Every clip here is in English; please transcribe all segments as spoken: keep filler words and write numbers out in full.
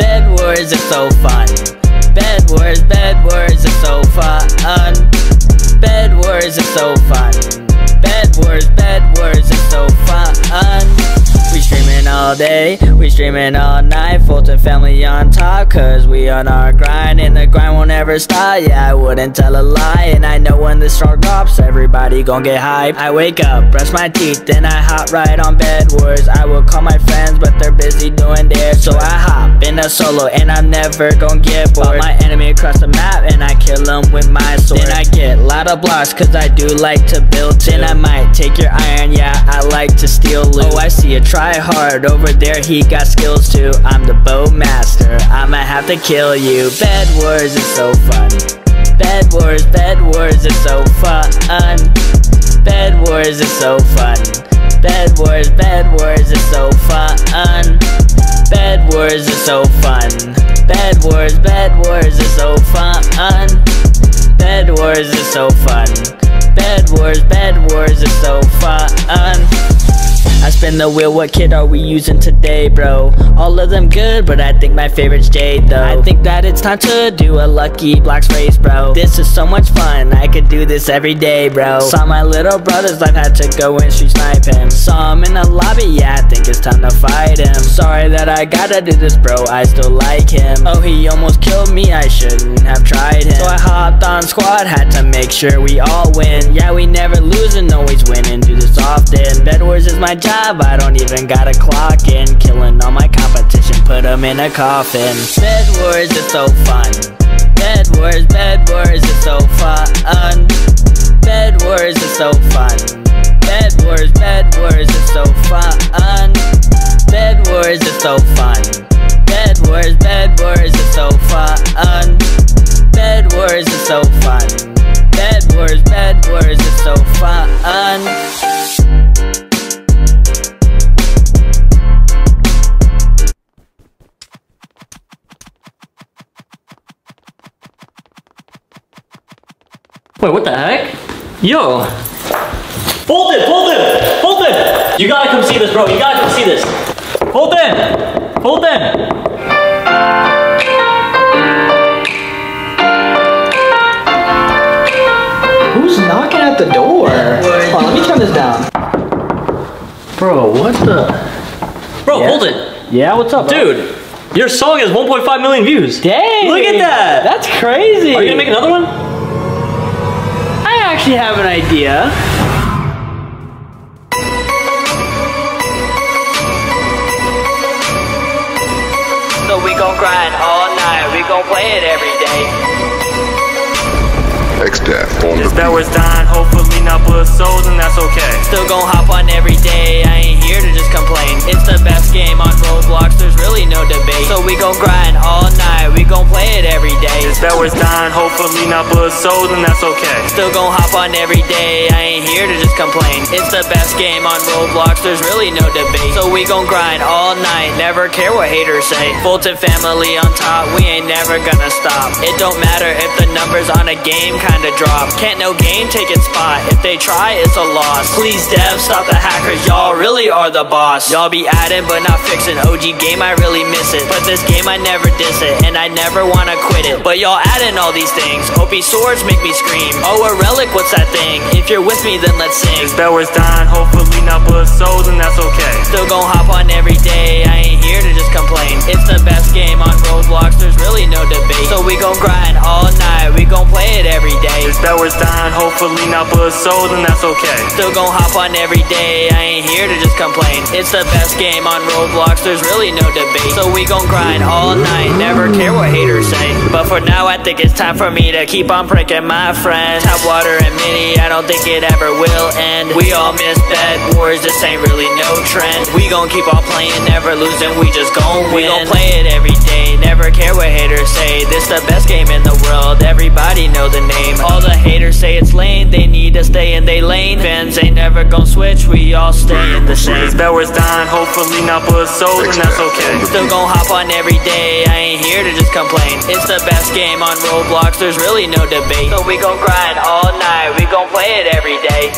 Bed Wars is so fun. Bed Wars, Bed Wars is so fun. Bed Wars is so fun. Bed Wars, Bed Wars is so fun. We streaming all day, we streaming all night. Fulton family on top, cause we on our grind. And the grind won't ever stop, yeah, I wouldn't tell a lie. And I know when the star drops, everybody gon' get hype. I wake up, brush my teeth, then I hop right on Bed Wars. I will call my friends, but they're busy doing theirs. So I hop in a solo, and I'm never gon' get bored. Follow my enemy across the map, and I kill them with my sword. Then I get loud of blocks, cause I do like to build too. Then I might take your iron, yeah, I like to steal loot. Oh, I see a try hard over there, he got skills too. I'm the bow master, I'ma have to kill you. Bed Wars is so fun. Bed Wars, Bed Wars is so fun. Bed Wars is so fun. Bed Wars, Bed Wars is so fun. Bed Wars is so fun. Bed Wars, Bed Wars is so fun. Bed Wars is so fun. Bed Wars, Bed Wars is so fun. I spin the wheel, what kit are we using today, bro? All of them good, but I think my favorite's Jade, though. I think that it's time to do a Lucky Blocks race, bro. This is so much fun, I could do this every day, bro. Saw my little brother's life, had to go and street snipe him. Saw him in the lobby, yeah, I think it's time to fight him. Sorry that I gotta do this, bro, I still like him. Oh, he almost killed me, I shouldn't have tried him. So I hopped on squad, had to make sure we all win. Yeah, we never lose and always win and do this often. Bed Wars is my job, I don't even gotta clock in. Killing all my competition, put them in a coffin. Bed Wars is so fun. Bed Wars, Bed Wars is so fun. Bed Wars is so fun. Bed Wars, Bed Wars is so fun. Bed Wars is so fun. Bed Wars, Bed Wars is so fun. Bed Wars is so fun. Bed Wars, Bed Wars is so fun. Wait, what the heck? Yo! Fulton! Fulton! Fulton! You gotta come see this, bro. You gotta come see this. Fulton! Fulton! Who's knocking at the door? Hold on, let me turn this down. Bro, what the? Bro, Yeah? Fulton! Yeah, what's up, bro? Dude! Your song has one point five million views. Dang! Look at that! That's crazy! Are you gonna make another one? I actually have an idea. So we gon' grind all night, we gon' play it every day. X-Death on the This bet was dying, hopefully not blood souls, and that's okay. Still gon' hop on every day, I ain't here to just complain. It's the best game on Roblox, there's really no debate. So we gon' grind all night, we gon' play it every day. This bet was dying, hopefully not blood souls, and that's okay. Still gon' hop on every day, I ain't here to just complain. It's the best game on Roblox, there's really no debate. So we gon' grind all night, never care what haters say. Fulton family on top, we ain't never gonna stop. It don't matter if the numbers on a game kinda drop. Can't no game take its spot, if they try it's a loss. Please devs, stop the hackers, y'all really are the boss. Y'all be adding but not fixing, O G game I really miss it. But this game I never diss it, and I never wanna quit it. But y'all adding all these things, O P swords make me scream. Oh, a relic, what's that thing? If you're with me then let's sing. This bet was dying, hopefully not blood souls, and that's okay. Still gon' hop on every day, I ain't here to just complain. It's the best game on Roblox, there's really no debate. So we gon' grind all night, we gon' play it every day. This bet was dying, hopefully not blood souls, and that's okay. Still gon' hop on every day, I ain't here to just complain. It's the best game on Roblox, there's really no debate. So we gon' grind all night, never care what haters say. But for now I think it's time for me to keep on pranking my friends. Tap water and mini, I don't think it ever will end. We all miss Bed Wars, this ain't really no trend. We gon' keep on playing, never losing, we just gon' win. We gon' play it every day, never care what haters say. This the best game in the world, everybody know the name. All the haters say it's lame, they need to stay in they lane. Fans ain't never gon' switch, we all stay in the same. This bet was dying, hopefully not blood souls, and that's okay. Still gon' hop on every day, I ain't here to just complain. It's the best game on Roblox, there's really no debate. So we gon' grind all night, we gon' play it every day.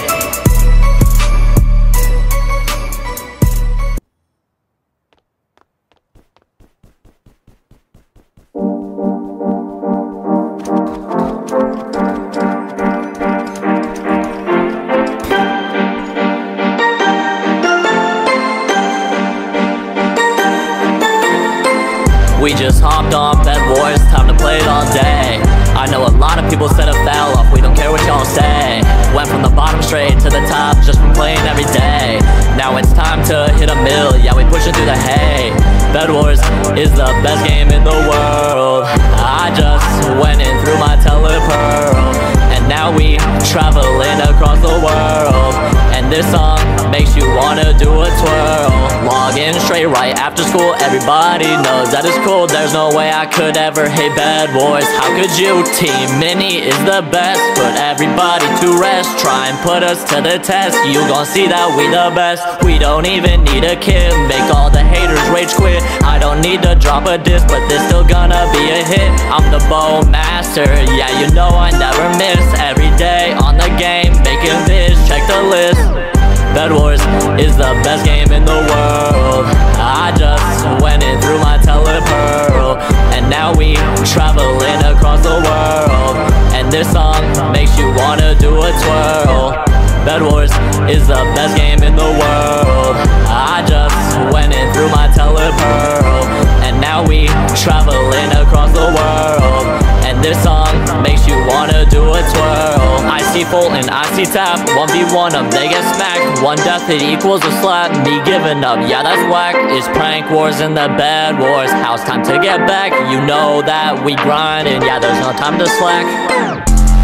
we just hopped on Bed Wars, time to play it all day. I know a lot of people said it fell off, we don't care what y'all say. Went from the bottom straight to the top just from playing every day. Now it's time to hit a mill, yeah we pushing through the hay. Bed Wars is the best game in the world. I just went in through my telepearl, and now we traveling across the world. And this song makes you wanna do a twirl. Log in straight right after school, everybody knows that it's cool. There's no way I could ever hate Bed Wars. How could you? Team Mini is the best. Put everybody to rest, try and put us to the test. You gon' see that we the best. We don't even need a kid, make all the haters rage quit. I don't need to drop a disc, but this still gonna be a hit. I'm the bow master, yeah you know I never miss. Every day on the game, making vids, check the list. Bed Wars is the best game in the world. I just went in through my telepearl, and now we traveling across the world. And this song makes you wanna do a twirl. Bed Wars is the best game in the world. I just went in through my telepearl, and now we traveling across the world. And this song makes you wanna do a twirl. I see Fulton, I see Tap, one v one them, they get smacked. One death it equals a slap, me giving up, yeah that's whack. It's prank wars in the Bed Wars, how it's time to get back. You know that we grinding, yeah there's no time to slack.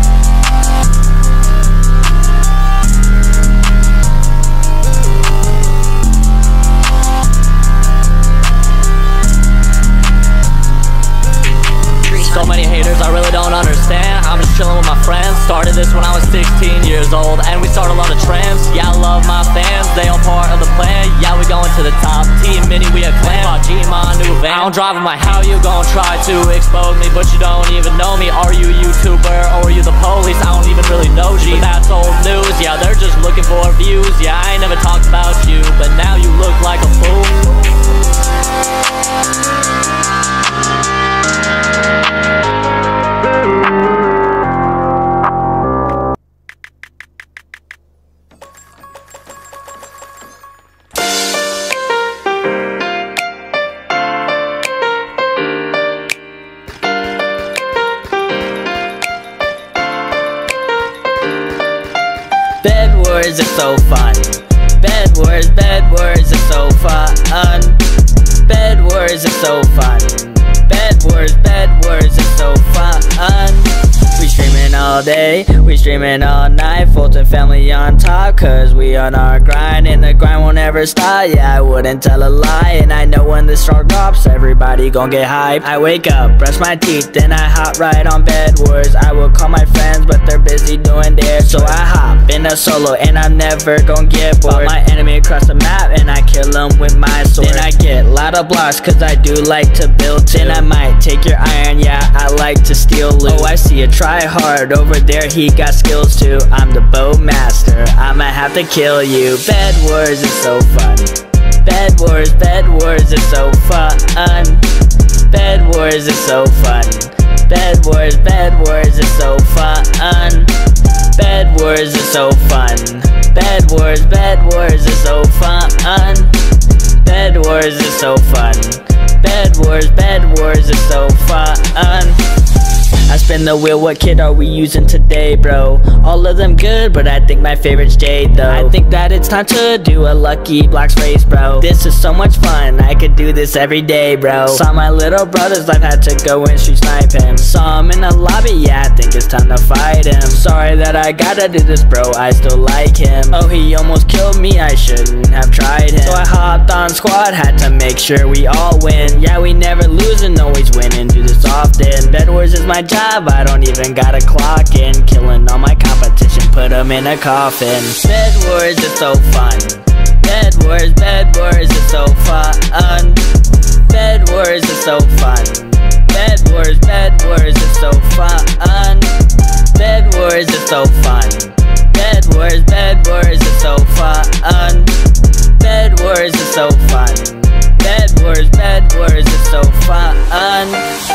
So many haters, I really don't understand. I'm just chilling with my friends. Started this when I was sixteen years old, and we started a lot of trends. Yeah, I love my fans, they all part of the plan. Yeah, we going to the top. Team Mini, we a clan. Bought G my new van. I don't drive in my, how you gon' try to expose me, but you don't even know me. Are you a YouTuber or are you the police? I don't even really know G. But that's old news, yeah, they're just looking for views. Yeah, I ain't never talked about you, but now you look like a fool. Bed Wars is so fun. Bed Wars, Bed Wars is so fun. Bed Wars is so fun. Bed Wars, Bed Wars is so fun. We streaming all day, we streaming all night. Fulton family on top, cause we on our grind, and the grind won't ever stop. Yeah, I wouldn't tell a lie, and I know when the star drops, everybody gon' get hyped. I wake up, brush my teeth, then I hop right on Bed Wars. I will call my friends, but they're busy doing theirs, so I hop in a solo, and I'm never gon' get bored. My enemy across the map, and I kill them with my sword. Then I get louder blocks, cause I do like to build too. Then I might take your iron, yeah, I like to steal loot. Oh, I see a try hard over there, he got skills too. I'm the bow master, I'ma have to kill you. Bed Wars is so fun. Bed Wars, Bed Wars is so fun. Bed Wars is so fun. Bed Wars, Bed Wars is so fun. Bed Wars is so fun. Bed Wars, Bed Wars is so fun. Bed Wars is so fun. Bed Wars, Bed Wars is so fun. I spin the wheel, what kit are we using today, bro? All of them good, but I think my favorite's Jade, though. I think that it's time to do a Lucky Blocks race, bro. This is so much fun, I could do this every day, bro. Saw my little brother's life, had to go and shoot snipe him. Saw him in the lobby, yeah, I think it's time to fight him. Sorry that I gotta do this, bro, I still like him. Oh, he almost killed me, I shouldn't have tried him. So I hopped on squad, had to make sure we all win. Yeah, we never lose and always win, and do this often. Bed Wars is my job, I don't even gotta clock in. Killing all my competition, put them in a coffin. Bed Wars is so fun. Bed Wars, Bed Wars is so fun. Bed Wars is so fun. Bed Wars, Bed Wars is so fun. Bed Wars is so fun. Bed Wars, Bed Wars is so fun. Bed Wars is so fun. Bed Wars, Bed Wars is so fun.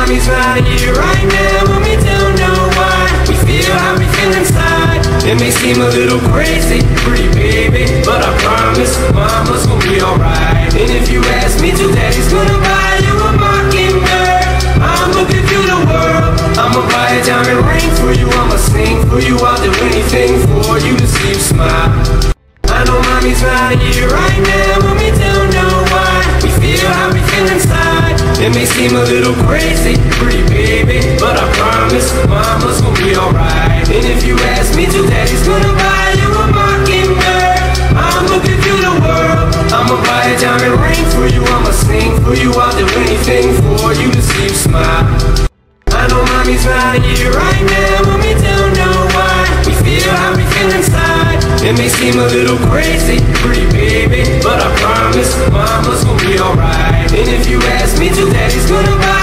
mommy's not here right now, but we don't know why. We feel how we feel inside. It may seem a little crazy, pretty baby, but I promise mama's gonna be alright. And if you ask me to, daddy's gonna buy you a mockingbird. I'ma give you the world, I'ma buy a diamond ring for you, I'ma sing for you, I'll do anything for you to see you smile. I know mommy's not here right now, but we don't know why. We feel how we feel inside. It may seem a little crazy, pretty baby, but I promise mama's gonna be alright. And if you ask me to, daddy's gonna buy you a mockingbird. I'ma give you the world, I'ma buy a diamond ring for you, I'ma sing for you, I'll do anything for you to see you smile. I know mommy's not here right now, but we don't know why. We feel how we feel inside. It may seem a little crazy, pretty baby, but I promise mama's gonna be alright. And if you ask me to, daddy's gonna buy